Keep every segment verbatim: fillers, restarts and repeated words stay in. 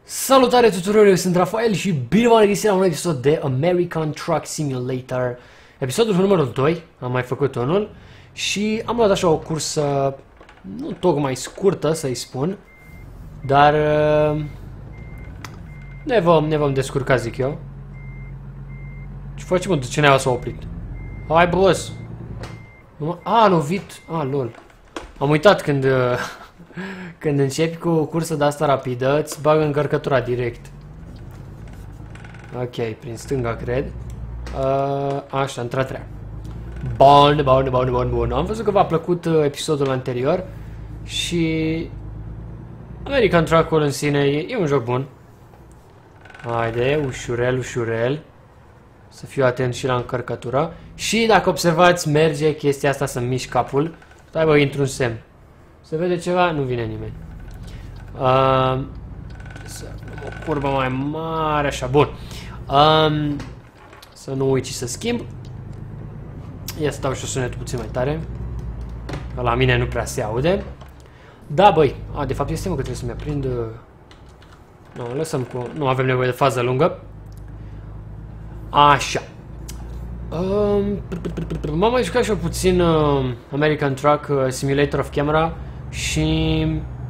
Salutare tuturor, eu sunt Rafael și bine v-am regăsit la un episod de American Truck Simulator. Episodul numărul doi, am mai făcut unul și am luat așa o cursă nu tocmai scurtă, să-i spun, dar ne vom, ne vom descurca, zic eu. Ce facem, mă, de ce ne-a s-a oprit? Hai, boss! A, a lovit, a, lol. Am uitat când... Când începi cu o cursă de asta rapidă, îți bagă încărcătura direct. Ok, prin stânga, cred. Uh, așa, într-a Bun, bun, bun, bun, bun. Am văzut că v-a plăcut episodul anterior și American Truck-ul în sine e, e un joc bun. Haide, ușurel, ușurel. Să fiu atent și la încărcătura. Și dacă observați, merge chestia asta să-mi mișc capul. Stai, bă, intru un semn. Se vede ceva? Nu vine nimeni. Uh, să luăm o curbă mai mare, așa, bun. Uh, să nu uit și să schimb. Ia să dau și sunetul puțin mai tare. Că la mine nu prea se aude. Da, băi. A, de fapt este, mă, că trebuie să-mi aprind... Nu, lăsăm cu... Nu avem nevoie de fază lungă. Așa. Uh, M-am mai jucat și eu puțin uh, American Truck uh, Simulator of Camera. Și...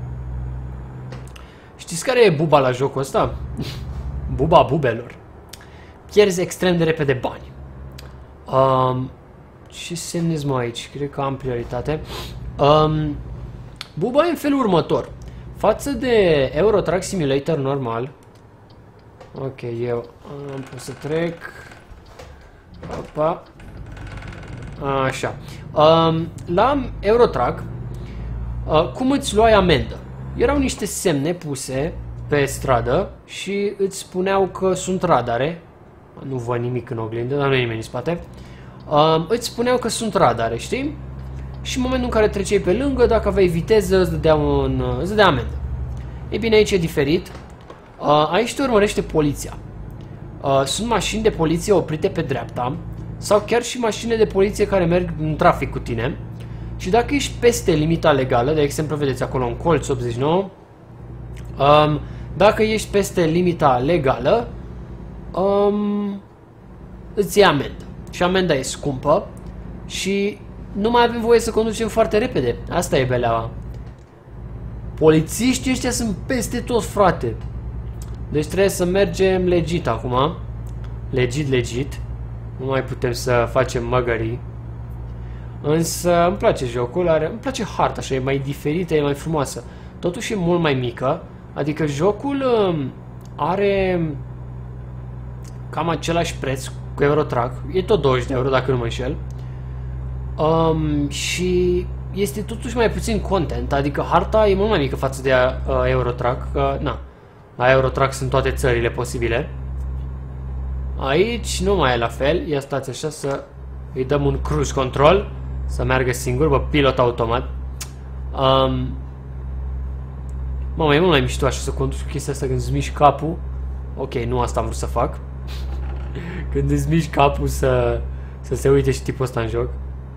Știți care e buba la jocul ăsta? Buba bubelor. Pierzi extrem de repede bani. Um, ce semnez mă aici? Cred că am prioritate. Um, buba e în felul următor. Față de Euro Truck Simulator normal. Ok, eu am pus să trec. Opa. Așa. Um, la Euro Truck, Uh, cum îți luai amendă? Erau niște semne puse pe stradă și îți spuneau că sunt radare. Nu văd nimic în oglindă, dar nu e nimeni în spate. Uh, îți spuneau că sunt radare, știi? Și în momentul în care treceai pe lângă, dacă aveai viteză, îți dădea, un, îți dădea amendă. Ei bine, aici e diferit. Uh, aici te urmărește poliția. Uh, sunt mașini de poliție oprite pe dreapta sau chiar și mașini de poliție care merg în trafic cu tine. Și dacă ești peste limita legală, de exemplu, vedeți acolo un colț optzeci și nouă, um, dacă ești peste limita legală, um, îți iei amendă. Și amenda e scumpă și nu mai avem voie să conducem foarte repede. Asta e beleaua. Polițiștii ăștia sunt peste tot, frate. Deci trebuie să mergem legit acum. Legit, legit. Nu mai putem să facem măgării. Însă îmi place jocul, are, îmi place harta, așa, e mai diferită, e mai frumoasă. Totuși e mult mai mică, adică jocul um, are cam același preț cu Euro Truck, e tot douăzeci de euro dacă nu mă înșel. Um, și este totuși mai puțin content, adică harta e mult mai mică față de uh, Euro Truck, că na, la Euro Truck sunt toate țările posibile. Aici nu mai e la fel, ia stați așa să îi dăm un cruise control. Să meargă singur, bă, pilot automat. Um, Mamă, e mult mai mișto așa să conduci cu chestia asta când îți miști capul. Ok, nu asta am vrut să fac. Când îți miști capul să, să se uite și tipul ăsta în joc.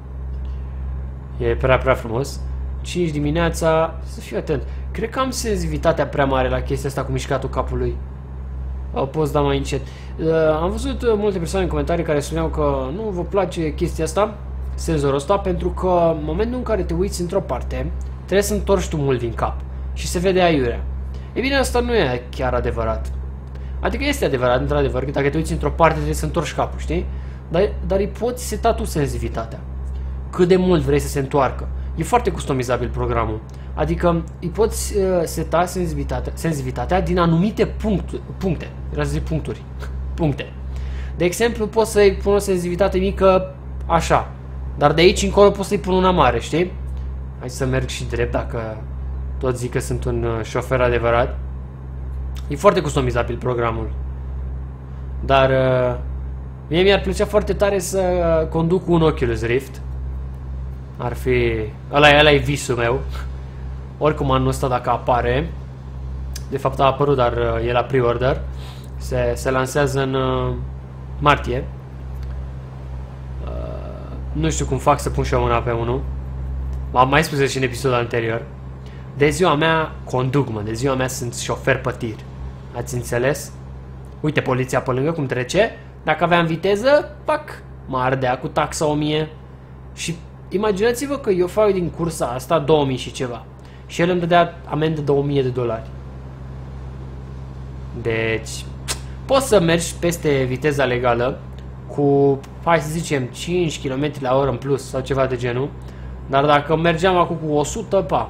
E prea, prea frumos. cinci dimineața, să fiu atent. Cred că am sensibilitatea prea mare la chestia asta cu mișcatul capului. O poți da mai încet. Uh, am văzut uh, multe persoane în comentarii care spuneau că nu vă place chestia asta, senzorul ăsta, pentru că în momentul în care te uiți într-o parte, trebuie să întorci tu mult din cap și se vede aiurea. E bine, asta nu e chiar adevărat. Adică este adevărat, într-adevăr, că dacă te uiți într-o parte trebuie să întorci capul, știi? Dar, dar îi poți seta tu sensibilitatea. Cât de mult vrei să se întoarcă. E foarte customizabil programul. Adică îi poți uh, seta sensibilitatea, sensibilitatea din anumite punct, puncte. Era să zic puncturi. Puncte. De exemplu, poți să-i pun o sensibilitate mică așa. Dar de aici încolo poți să-i pun una mare, știi? Hai să merg și drept, dacă tot zic că sunt un uh, șofer adevărat. E foarte customizabil programul. Dar uh, mie mi-ar plăcea foarte tare să conduc un Oculus Rift. Ar fi... Ăla, ăla e visul meu. Oricum anul ăsta dacă apare. De fapt a apărut, dar uh, e la pre-order. Se, se lansează în uh, martie. Nu știu cum fac să pun și eu mâna pe unul. M-am mai spus și în episodul anterior. De ziua mea conduc, mă, de ziua mea sunt șofer pe tir. Ați înțeles? Uite poliția pe lângă cum trece. Dacă aveam viteză, pac, mă ardea cu taxa o mie. Și imaginați-vă că eu fac din cursa asta două mii și ceva. Și el îmi dădea amendă de o mie de dolari. Deci, poți să mergi peste viteza legală cu, hai să zicem, cinci kilometri la oră în plus sau ceva de genul. Dar dacă mergeam acum cu o sută, pa.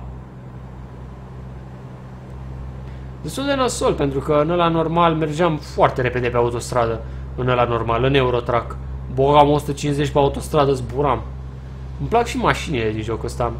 Destul de nasol, pentru că în ăla normal mergeam foarte repede pe autostradă. În ăla normal, în Eurotrack. Băgam o sută cincizeci pe autostradă, zburam. Îmi plac și mașinile din jocul ăsta.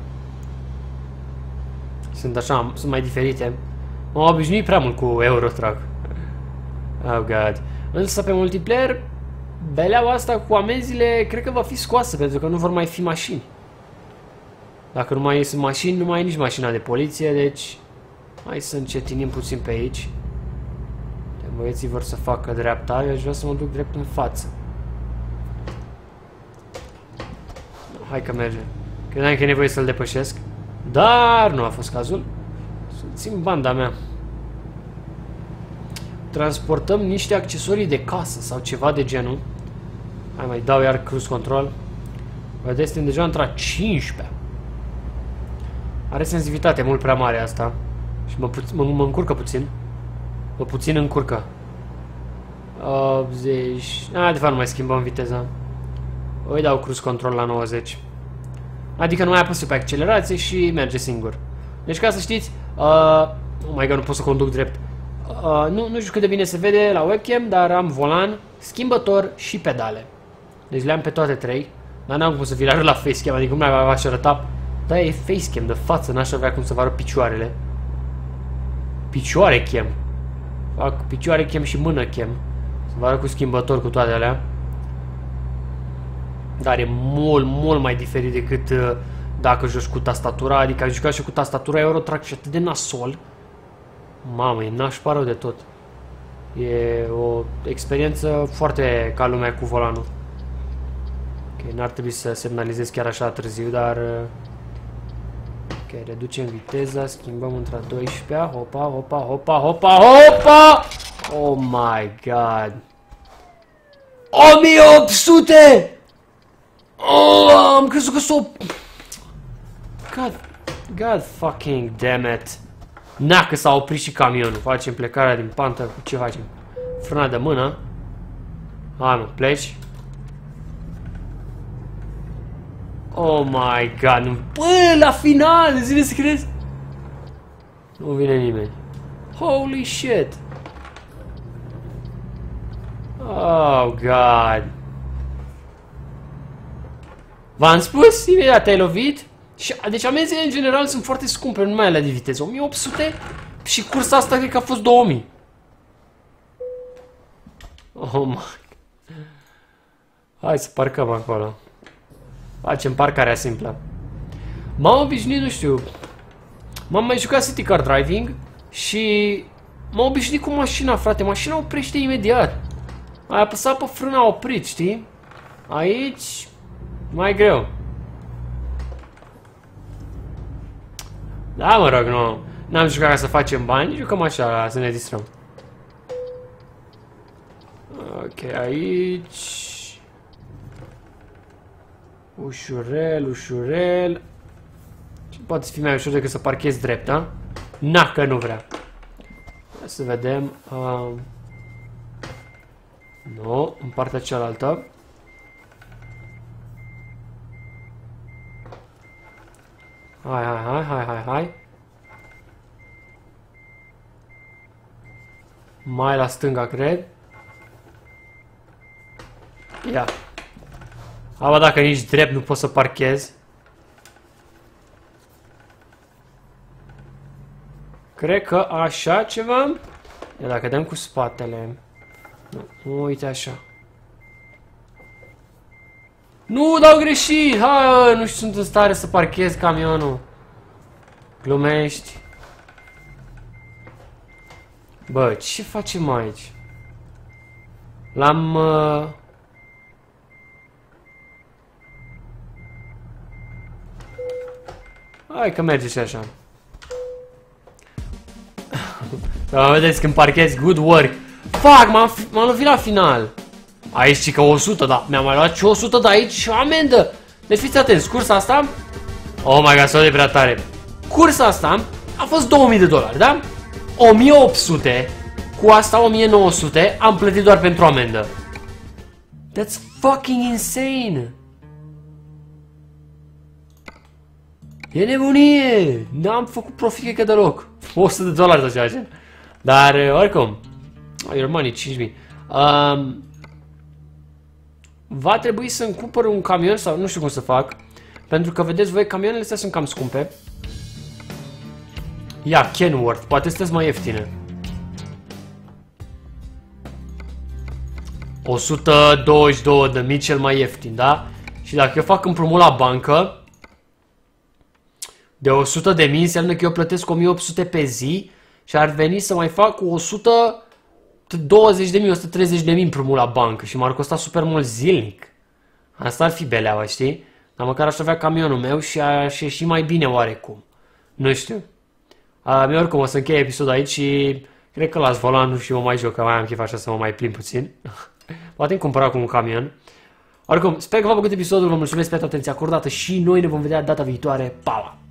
Sunt așa, sunt mai diferite. M-am obișnuit prea mult cu Eurotrack. Oh god. Însă pe multiplayer, beleaua asta cu amenziile cred că va fi scoasă, pentru că nu vor mai fi mașini. Dacă nu mai sunt mașini, nu mai e nici mașina de poliție, deci hai să încetinim puțin pe aici. Băieții vor să facă dreapta, eu aș vrea să mă duc drept în față. Hai că merge. Credeam că e nevoie să-l depășesc, dar nu a fost cazul. Să țin banda mea. Transportăm niște accesorii de casă sau ceva de genul. Hai, mai dau iar cruise control. Vedeți, suntem deja într-a cincizecea. Are sensibilitate mult prea mare asta. Și mă, mă, mă încurcă puțin. Mă puțin încurcă. optzeci. Ah, de fapt nu mai schimbăm viteza. Îi dau cruise control la nouăzeci. Adică nu mai apăs pe accelerație și merge singur. Deci ca să știți, uh, oh my god, nu pot să conduc drept. Uh, nu, nu știu cât de bine se vede la webcam, dar am volan, schimbător și pedale. Deci le-am pe toate trei. Dar n-am cum să vi le arăt la facecam, adică nu mai aș arăta. Da, e facecam de față, n-aș avea cum să vă arăt picioarele. Picioare cam. Fac picioare cam și mână cam. Să vă arăt cu schimbător cu toate alea. Dar e mult, mult mai diferit decât uh, dacă joci cu tastatura. Adică am jucat și cu tastatura Eurotrack și atât de nasol. Mamă, e nașpa rău de tot. E o experiență foarte ca lumea cu volanul. Ok, n-ar trebui să semnalizez chiar așa târziu, dar... Ok, reducem viteza, schimbăm între a doisprezecea. Hopa, hopa, hopa, hopa, hopa! Oh my god! o mie opt sute! Oh, am crezut că s-o... God, God fucking damn it! Na, că s-a oprit și camionul. Facem plecarea din pantă. Ce facem? Frâna de mână. Hai mă, pleci. Oh my god, nu... Bă, la final, zile să crezi? Nu vine nimeni. Holy shit. Oh god. V-am spus? Imediat te-ai lovit? Și, deci amenziile în general sunt foarte scumpe, nu numai alea de viteză. o mie opt sute și cursa asta cred că a fost două mii. Oh my. Hai să parcăm acolo. Facem parcarea simplă. M-am obișnuit, nu știu. M-am mai jucat City Car Driving și m-am obișnuit cu mașina, frate. Mașina oprește imediat. Ai apăsat pe frână, a oprit, știi? Aici mai greu. Da, mă rog, nu. N-am jucat ca să facem bani, jucăm așa, să ne distrăm. Ok, aici... Ușurel, ușurel... Poate fi mai ușor decât să parchezi drept, da? Na, că nu vrea. Hai să vedem... Uh... Nu, în partea cealaltă. Hai, hai, hai, hai, hai, hai. Mai la stânga, cred. Ia. Aba, dacă nici drept nu poți să parchezi. Cred că așa ceva. Ia, dacă dăm cu spatele. Nu, uite așa. Nu, dau greșit! Hai, nu știu, sunt în stare să parchez camionul. Glumești. Bă, ce facem aici? L-am... Uh... Hai că merge și așa. Să vedeți când parchez, good work. Fuck, m-am lovit la final. Aici și că o sută, da. Mi-am mai luat și o sută de aici și o amendă. Deci fiți atenți, cursa asta... Oh my god, s-o de prea tare. Cursa asta a fost două mii de dolari, da? o mie opt sute, cu asta o mie nouă sute, am plătit doar pentru amendă. That's fucking insane. E nebunie. N-am făcut profit că deloc. o sută de dolari de ceea ce. Dar, oricum, your money, cinci mii. Um, va trebui să-mi cumpăr un camion sau nu știu cum să fac. Pentru că, vedeți voi, camioanele astea sunt cam scumpe. Ia, Kenworth, poate sunteți mai ieftine. o sută douăzeci și două de mii cel mai ieftin, da? Și dacă eu fac împrumut la bancă de o sută de mii, înseamnă că eu plătesc o mie opt sute pe zi și ar veni să mai fac cu o sută douăzeci de mii, o sută treizeci de mii împrumut la bancă și m-ar costa super mult zilnic. Asta ar fi beleaua, știi? Dar măcar aș avea camionul meu și aș ieși mai bine oarecum. Nu știu. A, mie oricum o să închei episodul aici și cred că las volanul și mă mai joc, că mai am chef așa să mă mai plimb puțin. Poate-mi cumpăra cu un camion. Oricum, sper că v-a plăcut episodul, vă mulțumesc pentru atenția acordată și noi ne vom vedea data viitoare. Pa!